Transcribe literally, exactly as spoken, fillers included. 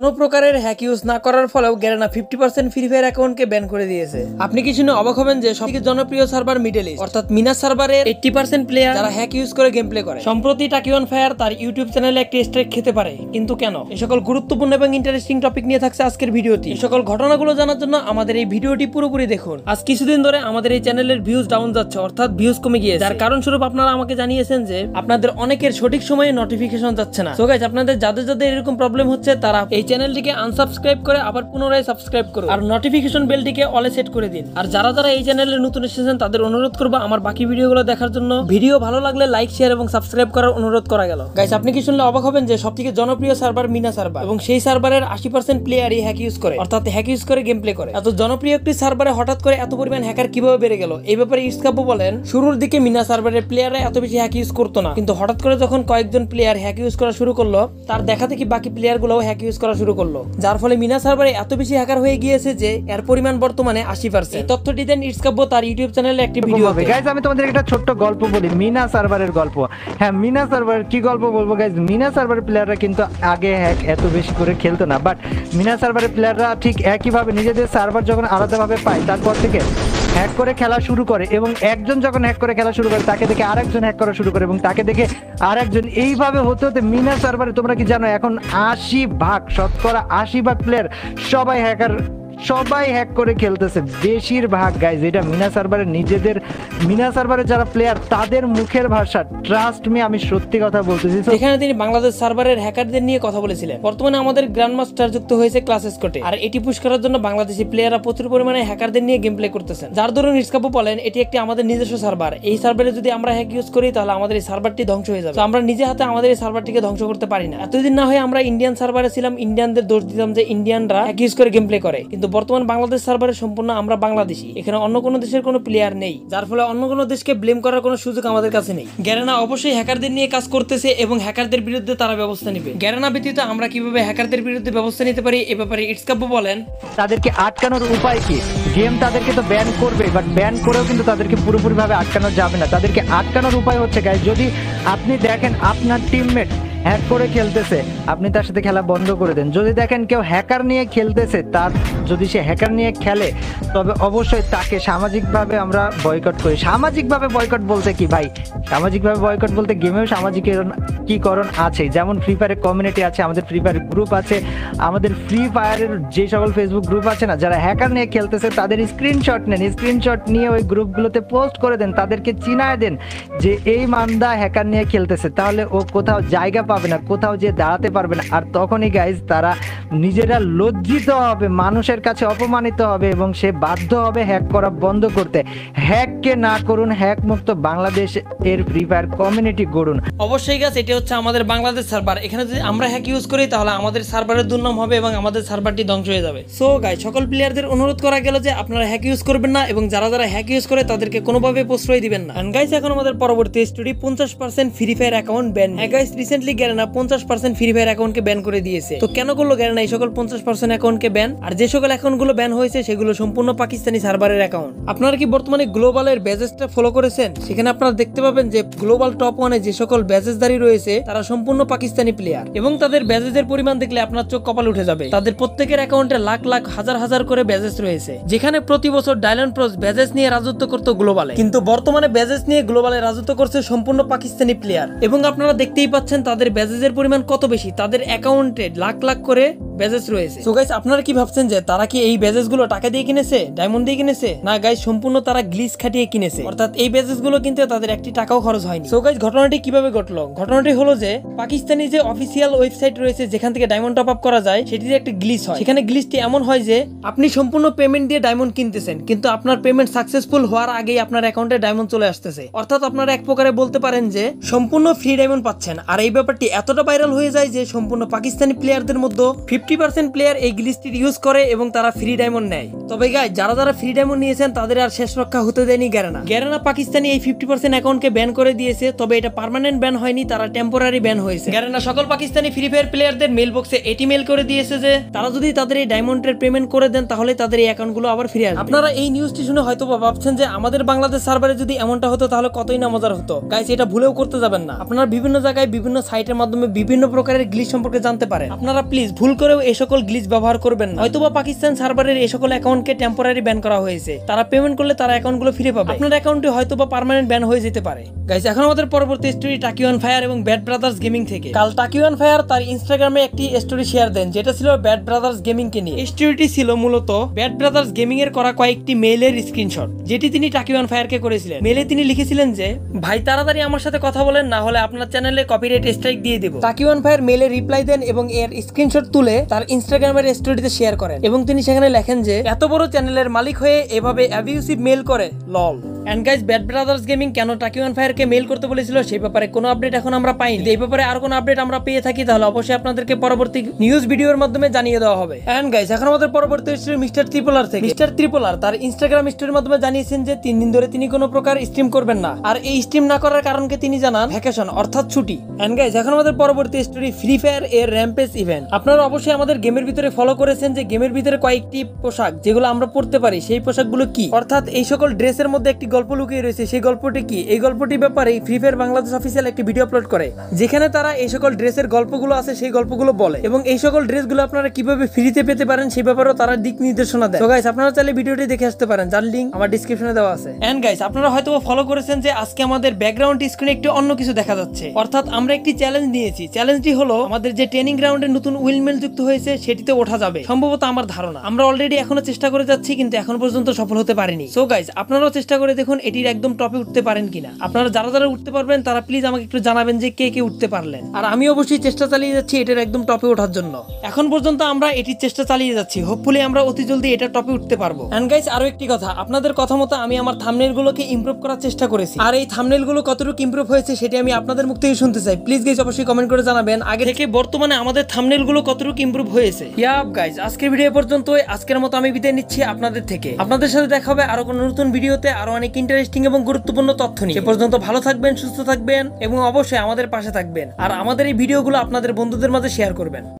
কোনো প্রকারের hack use না করার ফলেও Garena fifty percent free fire অ্যাকাউন্টকে ব্যান করে দিয়েছে। আপনি কি শুনে অবাক হবেন যে সবথেকে জনপ্রিয় সার্ভার মিডল ইস্ট অর্থাৎ মিনা সার্ভারের এইটি পার্সেন্ট প্লেয়ার যারা হ্যাক ইউজ করে গেম প্লে করে। সম্প্রতি টাকিওয়ান ফায়ার তার ইউটিউব চ্যানেলে একটি স্ট্রাইক খেতে পারে, কিন্তু কেন? এই সকল গুরুত্বপূর্ণ এবং ইন্টারেস্টিং টপিক নিয়ে থাকছে আজকের ভিডিওটি। এই সকল ঘটনাগুলো জানার জন্য আমাদের এই ভিডিওটি পুরোপুরি দেখুন। আজ কিছুদিন ধরে আমাদের এই চ্যানেলের ভিউজ ডাউন যাচ্ছে, অর্থাৎ ভিউজ কমে গিয়েছে, যার কারণ স্বরূপ আপনারা আমাকে জানিয়েছেন যে আপনাদের অনেকের সঠিক সময়ে নোটিফিকেশন যাচ্ছে না। সো গাইস, আপনাদের যাদের যাদের এরকম প্রবলেম হচ্ছে তারা এই চ্যানেলটিকে আনসাবস্ক্রাইব করে আবার পুনরায় সাবস্ক্রাইব করুন আর নোটিফিকেশন বেলটিকে অলে সেট করে দিন। আর যারা যারা এই চ্যানেলে নতুন এসেছেন তাদের অনুরোধ করব আমার বাকি ভিডিওগুলো দেখার জন্য। ভিডিও ভালো লাগলে লাইক শেয়ার এবং সাবস্ক্রাইব করার অনুরোধ করা গেল। গাইস, আপনি কি শুনলে অবাক হবেন যে সবথেকে জনপ্রিয় সার্ভার মিনা সার্ভার এবং সেই সার্ভারের আশি পার্সেন্ট প্লেয়ারই হ্যাক ইউজ করে, অর্থাৎ হ্যাক ইউজ করে গেম প্লে করে। এত জনপ্রিয় একটি সার্ভারে হঠাৎ করে এত পরিমাণ হ্যাকার কিভাবে বেড়ে গেল, এই ব্যাপারে ইসকাবু বলেন শুরুর দিকে মিনা সার্ভারের প্লেয়াররা এত বেশি হ্যাক ইউজ করতো না, কিন্তু হঠাৎ করে যখন কয়েকজন প্লেয়ার হ্যাক ইউজ করা শুরু করলো তার দেখা দেখি বাকি প্লেয়ার গুলোও হ্যাক ইউজ করা শুরু করলো, যার ফলে মিনা সার্ভারে এত বেশি হ্যাকার হয়ে গিয়েছে যে এর পরিমাণ বর্তমানে আশি পার্সেন্ট। এই তথ্যটি দেন ইসকাবু তার ইউটিউব চ্যানেলে একটি ভিডিওতে। গাইস, আমি তোমাদের একটা ছোট্ট গল্প বলি, মিনা সার্ভারের গল্প। হ্যাঁ, মিনা সার্ভার কি গল্প বলবো গাইস? মিনা সার্ভারের প্লেয়াররা কিন্তু আগে হ্যাক এত বেশি করে খেলতো না, বাট মিনা সার্ভারের প্লেয়াররা ঠিক একইভাবে নিজেদের সার্ভার যখন আলাদাভাবে পায় তারপর থেকে হ্যাক করে খেলা শুরু করে, এবং একজন যখন হ্যাক করে খেলা শুরু করে তাকে দেখে আরেকজন হ্যাক করা শুরু করে, এবং তাকে দেখে আরেকজন, এইভাবে হতে হতে মিনা সার্ভারে তোমরা কি জানো এখন আশি ভাগ শতকরা আশি ভাগ প্লেয়ার সবাই হ্যাকার, সবাই হ্যাক করে খেলতেছে বেশিরভাগ। গাইজ, এটা মিনা সার্ভারের নিজেদের মিনা সার্ভারের যারা প্লেয়ার তাদের মুখের ভাষা, ট্রাস্ট মি, আমি সত্যি কথা বলতেছি। এখানে তিনি বাংলাদেশ সার্ভারের হ্যাকারদের নিয়ে কথা বলেছিলেন। বর্তমানে আমাদের গ্র্যান্ড মাস্টার যুক্ত হয়েছে ক্লাস স্কটে, আর এটি পুশ করার জন্য বাংলাদেশি প্লেয়াররা প্রচুর পরিমাণে হ্যাকারদের নিয়ে গেম প্লে করতেছেন, যার দরুন ইসকাবু বলেন এটি একটি আমাদের নিজস্ব সার্ভার। এই সার্ভারে যদি আমরা হ্যাক ইউজ করি তাহলে আমাদের এই সার্ভারটি ধ্বংস হয়ে যাবে। আমরা নিজে হাতে আমাদের এই সার্ভারটিকে ধ্বংস করতে পারি না। এতদিন না হয়ে আমরা ইন্ডিয়ান সার্ভারে ছিলাম, ইন্ডিয়ানদের দোষ দিতাম যে ইন্ডিয়ানরা হ্যাক ইউজ করে গেম প্লে করে, কিন্তু বর্তমান বাংলাদেশ সার্ভারে সম্পূর্ণ আমরা বাংলাদেশি, এখানে অন্য কোনো দেশের কোনো প্লেয়ার নেই, যার ফলে অন্য কোনো দেশকে ব্লেম করার কোনো সুযোগ আমাদের কাছে নেই। গেরেনা অবশ্যই হ্যাকারদের নিয়ে কাজ করতেছে এবং হ্যাকারদের বিরুদ্ধে তারা ব্যবস্থা নেবে। গেরেনা ব্যতীত আমরা কিভাবে হ্যাকারদের বিরুদ্ধে ব্যবস্থা নিতে পারি এ ব্যাপারে ইসকাবু বলেন তাদেরকে আটকানোর উপায় কি? গেম তাদেরকে তো ব্যান করবে, বাট ব্যান করেও কিন্তু তাদেরকে পুরোপুরি ভাবে আটকানো যাবে না। তাদেরকে আটকানোর উপায় হচ্ছে গাইস, যদি আপনি দেখেন আপনার টিমমেট হ্যাক করে খেলতেছে, আপনি তার সাথে খেলা বন্ধ করে দেন। যদি দেখেন কেউ হ্যাকার নিয়ে খেলতেছে, তার যদি সে হ্যাকার নিয়ে খেলে তবে অবশ্যই তাকে সামাজিকভাবে আমরা বয়কট করি। সামাজিকভাবে বয়কট বলতে কি ভাই? সামাজিকভাবে বয়কট বলতে গেমেও সামাজিকীকরণ আছে, যেমন ফ্রি ফায়ারের কমিউনিটি আছে, আমাদের ফ্রি ফায়ার গ্রুপ আছে, আমাদের ফ্রি ফায়ারের যে সকল ফেসবুক গ্রুপ আছে না, যারা হ্যাকার নিয়ে খেলতেছে তাদের স্ক্রিনশট নেন, স্ক্রিনশট নিয়ে ওই গ্রুপগুলোতে পোস্ট করে দেন, তাদেরকে চিনায় দেন যে এই মান্দা হ্যাকার নিয়ে খেলতেছে, তাহলে ও কোথাও জায়গা পাবে না, কোথাও যে দাঁড়াতে পারবে না। আর তখনই গাইজ তারা নিজেরা লজ্জিত হবে, মানুষের কাছে অপমানিত হবে এবং সে বাধ্য হবে হ্যাক করা বন্ধ করতে। হ্যাককে না করুন, হ্যাক মুক্ত বাংলাদেশ এর ফ্রি ফায়ার কমিউনিটি গড়ুন। অবশ্যই গাইজ, এটা হচ্ছে আমাদের বাংলাদেশ সার্ভার, এখানে যদি আমরা হ্যাক ইউজ করি তাহলে আমাদের সার্ভারের দুর্নাম হবে এবং আমাদের সার্ভারটি ধ্বংস হয়ে যাবে। সো গাইজ, সকল প্লেয়ারদের অনুরোধ করা গেল যে আপনারা হ্যাক ইউজ করবেন না এবং যারা যারা হ্যাক ইউজ করে তাদেরকে কোনোভাবে প্রশ্রয় দিবেন না। গাইজ, এখন আমাদের পরবর্তী স্টোরি, পঞ্চাশ percent free fire account ban. Guys, recently Garena পঞ্চাশ পার্সেন্ট ফ্রি ফায়ার অ্যাকাউন্টকে ব্যান করে দিয়েছে। তো কেন করলো গেরেনা এই সকল পঞ্চাশ পার্সেন্ট অ্যাকাউন্টকে ব্যান? আর যে সকল অ্যাকাউন্টগুলো ব্যান হয়েছে সেগুলো সম্পূর্ণ পাকিস্তানি সার্ভারের অ্যাকাউন্ট। আপনারা কি বর্তমানে গ্লোবালের ব্যাজেসটা ফলো করেছেন? সেখানে আপনারা দেখতে পাবেন যে গ্লোবাল টপ ওয়ানে যে সকল ব্যাজেসধারী রয়েছে তারা সম্পূর্ণ পাকিস্তানি প্লেয়ার, এবং তাদের ব্যাজেসের পরিমাণ দেখলে আপনার চোখ কপাল উঠে যাবে। তাদের প্রত্যেকের অ্যাকাউন্টে লাখ লাখ হাজার হাজার করে ব্যাজেস রয়েছে, যেখানে প্রতি বছর ডায়মন্ড প্রোস ব্যাজেস নিয়ে রাজত্ব করতো গ্লোবালে, কিন্তু বর্তমানে ব্যাজেস নিয়ে গ্লোবালে রাজত্ব করছে সম্পূর্ণ পাকিস্তানি প্লেয়ার। এবং আপনারা দেখতেই পাচ্ছেন তাদের ব্যাজেসের পরিমাণ কত বেশি, তাদের অ্যাকাউন্টে লাখ লাখ করে ব্যাজেস রয়েছে। সো গাইস, আপনারা কি ভাবছেন যে তারা কি এই ব্যাজেস গুলো টাকা দিয়ে কিনেছে, ডায়মন্ড দিয়ে কিনেছে? না গাইস, সম্পূর্ণ তারা গ্লিচ খাটিয়ে কিনেছে, অর্থাৎ এই ব্যাজেস গুলো কিন্তু তাদের একটি টাকাও খরচ হয়নি। সো গাইস, ঘটনাটি কিভাবে ঘটলো? ঘটনাটি হলো যে পাকিস্তানি যে অফিসিয়াল ওয়েবসাইট রয়েছে যেখান থেকে ডায়মন্ড টপ আপ করা যায়, সেটির একটা গ্লিচ হয়। সেখানে গ্লিচটি এমন হয় যে আপনি সম্পূর্ণ পেমেন্ট দিয়ে ডায়মন্ড কিনতেছেন, কিন্তু আপনার পেমেন্ট সাকসেসফুল হওয়ার আগেই আপনার অ্যাকাউন্টে ডায়মন্ড চলে আসতেছে, অর্থাৎ আপনারা এক প্রকারে বলতে পারেন যে সম্পূর্ণ ফ্রি ডায়মন্ড পাচ্ছেন। আর এই ব্যাপারটি এতটা ভাইরাল হয়ে যায় যে সম্পূর্ণ পাকিস্তানি প্লেয়ারদের মধ্যে ফিফটি পার্সেন্ট প্লেয়ার এই গ্লিচটি ইউজ করে এবং তারা ফ্রি ডায়মন্ড নেয়। তবে গাইস, যারা যারা ফ্রি ডায়মন্ড নিয়েছেন তাদের আর শেষ রক্ষা হতে দেয়নি গেরেনা। গেরেনা পাকিস্তানি এই ফিফটি পার্সেন্ট অ্যাকাউন্টকে ব্যান করে দিয়েছে, তবে এটা পার্মানেন্ট ব্যান হয়নি, তারা টেম্পোরারি ব্যান হয়েছে। গেরেনা সকল পাকিস্তানি ফ্রি ফায়ার প্লেয়ারদের মেল বক্সে এটি মেল করে দিয়েছে যে তারা যদি তাদের এই ডায়মন্ডের পেমেন্ট করে দেন তাহলে তাদের এই অ্যাকাউন্টগুলো আবার ফিরে আসবে। আপনারা এই নিউজটি শুনে হয়তো ভাবছেন যে আমাদের বাংলাদেশ সার্ভারে যদি এমনটা হতো তাহলে কতই না মজার হতো। গাইস, এটা ভুলেও করতে যাবেন না। আপনারা বিভিন্ন জায়গায় বিভিন্ন সাইটের মাধ্যমে বিভিন্ন প্রকারের গ্লিচ সম্পর্কে জানতে পারেন। আপনারা প্লিজ ভুল করে করেও এই সকল গ্লিচ ব্যবহার করবেন না। হয়তোবা পাকিস্তান সার্ভারের এই সকল অ্যাকাউন্টকে টেম্পোরারি ব্যান করা হয়েছে, তারা পেমেন্ট করলে তারা অ্যাকাউন্টগুলো ফিরে পাবে, আপনার অ্যাকাউন্টে হয়তোবা পার্মানেন্ট ব্যান হয়ে যেতে পারে। গাইস, এখন আমাদের পরবর্তী স্টোরি টাকি ওয়ান ফায়ার এবং ব্যাড ব্রাদার্স গেমিং থেকে। কাল টাকি ওয়ান ফায়ার তার ইনস্টাগ্রামে একটি স্টোরি শেয়ার দেন, যেটা ছিল ব্যাড ব্রাদার্স গেমিং কে নিয়ে। স্টোরিটি ছিল মূলত ব্যাড ব্রাদার্স গেমিং এর করা কয়েকটি মেইলের স্ক্রিনশট, যেটি তিনি টাকি ওয়ান ফায়ার কে করেছিলেন। মেইলে তিনি লিখেছিলেন যে, ভাই তাড়াতাড়ি আমার সাথে কথা বলেন, না হলে আপনার চ্যানেলে কপিরাইট স্ট্রাইক দিয়ে দেব। টাকি ওয়ান ফায়ার মেইলে রিপ্লাই দেন এবং এর স্ক্রিনশট তুলে তার ইনস্টাগ্রামের স্টোরিতে শেয়ার করেন এবং তিনি সেখানে লেখেন যে, এত বড় চ্যানেলের মালিক হয়ে এভাবে অ্যাবিউসিভ মেইল করে, lol. And guys, bad brothers gaming কেন টাকি ওয়ান ফায়ার কে মেইল করতে বলেছিল সেই ব্যাপারে কোনো আপডেট এখন আমরা পাইনি। এই ব্যাপারে আর কোনো আপডেট আমরা পেয়ে থাকি তাহলে অবশ্যই আপনাদেরকে পরবর্তী নিউজ ভিডিওর মাধ্যমে জানিয়ে দেওয়া হবে। এন্ড গাইস, এখন আমাদের পরবর্তী স্টোরি মিস্টার ত্রিপোলার থেকে। মিস্টার ত্রিপোলার তার ইনস্টাগ্রাম স্টোরির মাধ্যমে জানিয়েছেন যে তিন দিন ধরে তিনি কোনো প্রকার স্ট্রিম করবেন না, আর এই স্ট্রিম না করার কারণকে তিনি জানান ভ্যাকেশন অর্থাৎ ছুটি। এন্ড গাইস, এখন আমাদের পরবর্তী স্টোরি ফ্রি ফায়ার এর র্যাম্পেজ ইভেন্ট। আপনারা অবশ্যই আমাদের গেমের ভিতরে ফলো করেছেন যে গেমের ভিতরে কয়েকটি পোশাক যেগুলো আমরা পড়তে পারি, সেই পোশাকগুলো কি, অর্থাৎ এই সকল ড্রেসের মধ্যে একটি গল্প লুকিয়ে রয়েছে। সেই গল্পটি কি? এই গল্পটির ব্যাপারে ফ্রি ফায়ার বাংলাদেশ অফিসিয়াল একটি ভিডিও আপলোড করে, যেখানে তারা এই সকল ড্রেসের গল্পগুলো আছে সেই গল্পগুলো বলে এবং এই সকল ড্রেসগুলো আপনারা কিভাবে ফ্রিতে পেতে পারেন সেই ব্যাপারেও তারা দিক নির্দেশনা দেয়। তো গাইস, আপনারা চাইলে ভিডিওটি দেখে আসতে পারেন, যার লিংক আমার ডেসক্রিপশনে দেওয়া আছে। এন্ড গাইস, আপনারা হয়তো ফলো করেছেন যে আজকে আমাদের ব্যাকগ্রাউন্ড স্ক্রিনে একটু অন্য কিছু দেখা যাচ্ছে, অর্থাৎ আমরা একটি চ্যালেঞ্জ নিয়েছি। চ্যালেঞ্জটি হলো আমাদের যে ট্রেনিং গ্রাউন্ডে নতুন উইন্ডমিল যুক্ত হয়েছে সেটিতে ওঠা যাবে, সম্ভবত আমার ধারণা। আমরা অলরেডি এখনো চেষ্টা করে যাচ্ছি কিন্তু এখন পর্যন্ত সফল হতে পারিনি। সো গাইস, আপনারাও চেষ্টা করে দেখুন এটির একদম টপে উঠতে পারেন কিনা। আপনারা যারা যারা উঠতে পারবেন তারা প্লিজ আমাকে একটু জানাবেন যে কে কে উঠতে পারলেন, আর আমি অবশ্যই চেষ্টা চালিয়ে যাচ্ছি এটার একদম টপে ওঠার জন্য। এখন পর্যন্ত আমরা এটির চেষ্টা চালিয়ে যাচ্ছি, হোপফুলি আমরা অতি জলদি এটা টপে উঠতে পারবো। এন্ড গাইস, আরো একটি কথা, আপনাদের কথা মতো আমি আমার থাম্বনেল গুলোকে ইমপ্রুভ করার চেষ্টা করেছি, আর এই থাম্বনেল গুলো কতটুকু ইমপ্রুভ হয়েছে সেটি আমি আপনাদের মুখ থেকে শুনতে চাই। প্লিজ গাইস অবশ্যই কমেন্ট করে জানাবেন আগে থেকে বর্তমানে আমাদের থাম্বনেল গুলো কতটুকু ইমপ্রুভ হয়েছে। ইয়াপ গাইস, আজকের ভিডিও পর্যন্তই। আজকের মতো আমি বিদায় নিচ্ছি আপনাদের থেকে। আপনাদের সাথে দেখা হবে আরো কোনো নতুন ভিডিওতে আরো অনেক ইন্টারেস্টিং এবং গুরুত্বপূর্ণ তথ্য নিয়ে। সে পর্যন্ত ভালো থাকবেন, সুস্থ থাকবেন এবং অবশ্যই আমাদের পাশে থাকবেন, আর আমাদের এই ভিডিওগুলো আপনাদের বন্ধুদের মাঝে শেয়ার করবেন।